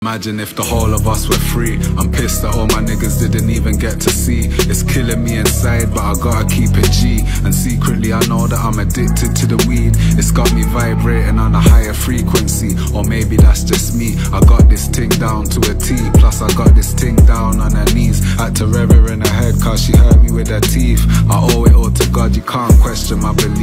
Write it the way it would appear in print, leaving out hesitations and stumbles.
Imagine if the whole of us were free. I'm pissed that all my niggas didn't even get to see. It's killing me inside, but I gotta keep it G. And secretly I know that I'm addicted to the weed. It's got me vibrating on a higher frequency. Or maybe that's just me. I got this thing down to a T. Plus I got this thing down on her knees. Had to rev her in her head cause she hurt me with her teeth. I owe it all to God, you can't question my belief.